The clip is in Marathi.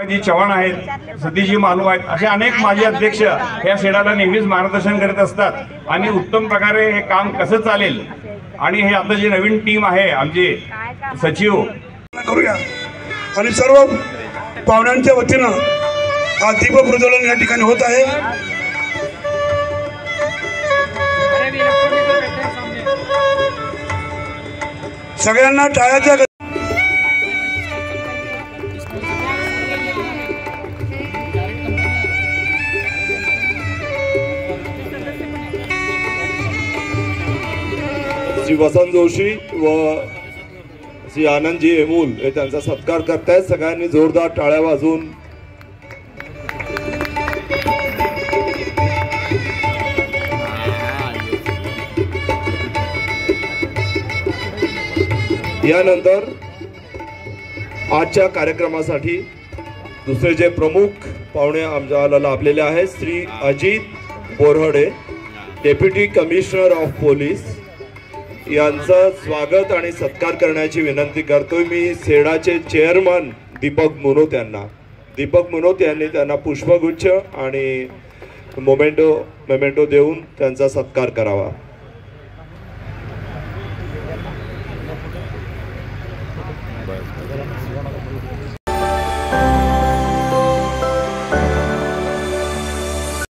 जी चव्हाण आहेत, सतीजी मालू आहेत, असे अनेक माजी अध्यक्ष या सेडाला नेहमीच मार्गदर्शन करत असतात आणि उत्तम प्रकारे हे काम कसं चालेल आणि हे आता जी नवीन टीम आहे आमची सचिव करूया आणि सर्व पाहुण्यांच्या वतीनं हा दीप प्रज्वलन या ठिकाणी होत आहे। सगळ्यांना टाळ्याच्या श्री वसंत जोशी व श्री आनंदजी हेमूल हे त्यांचा सत्कार करतायत। सगळ्यांनी जोरदार टाळ्या वाजवून यानंतर आजच्या कार्यक्रमासाठी दुसरे जे प्रमुख पाहुणे आमच्याला लाभलेले आहेत Shri Ajit Borhade, deputy commissioner of police, यांचं स्वागत आणि सत्कार करण्याची विनंती करतोय मी सेडाचे चेअरमन दीपक मुनोत यांना। दीपक मुनोत यांनी त्यांना पुष्पगुच्छ आणि मोमेंटो देऊन त्यांचा सत्कार करावा।